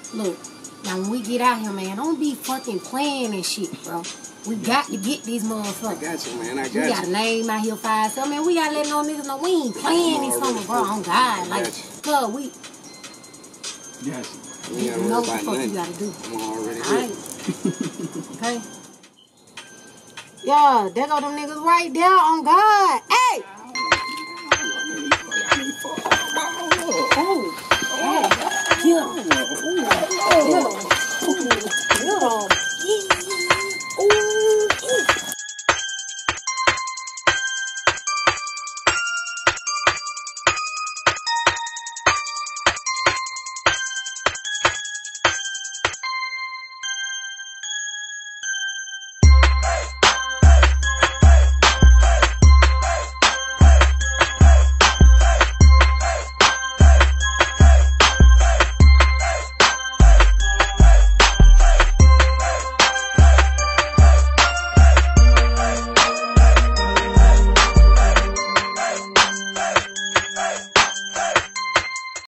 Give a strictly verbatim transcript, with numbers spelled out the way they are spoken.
Look, now when we get out here, man, don't be fucking playing and shit, bro. We got to get these motherfuckers. I got you, man. I got we you. We got a name out here five. So, man, we got to let no niggas know we ain't playing this summer, bro. On God. Like, cuz we... Yes. You know what the fuck you got to do. I'm already good. Okay? Yeah, there go them niggas right there on God. Hey! Oh. Oh. Kill him. Kill him. Kill him.